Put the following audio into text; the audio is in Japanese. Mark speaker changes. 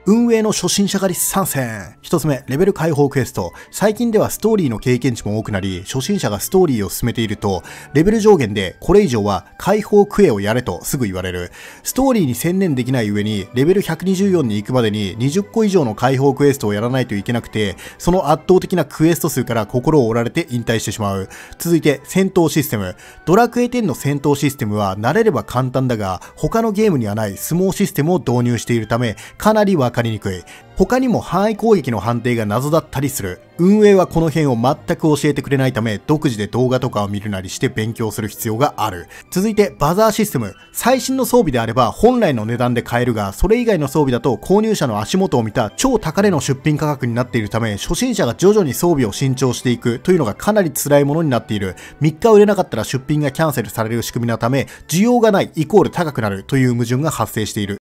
Speaker 1: 運営の初心者狩り参戦。一つ目、レベル解放クエスト。最近ではストーリーの経験値も多くなり、初心者がストーリーを進めていると、レベル上限でこれ以上は解放クエをやれとすぐ言われる。ストーリーに専念できない上に、レベル124に行くまでに20個以上の解放クエストをやらないといけなくて、その圧倒的なクエスト数から心を折られて引退してしまう。続いて、戦闘システム。ドラクエ10の戦闘システムは慣れれば簡単だが、他のゲームにはない相撲システムを導入しているため、かなりわかりにくい。他にも範囲攻撃の判定が謎だったりする。運営はこの辺を全く教えてくれないため、独自で動画とかを見るなりして勉強する必要がある。続いて、バザーシステム。最新の装備であれば本来の値段で買えるが、それ以外の装備だと購入者の足元を見た超高値の出品価格になっているため、初心者が徐々に装備を新調していくというのがかなり辛いものになっている。3日売れなかったら出品がキャンセルされる仕組みのため、需要がないイコール高くなるという矛盾が発生している。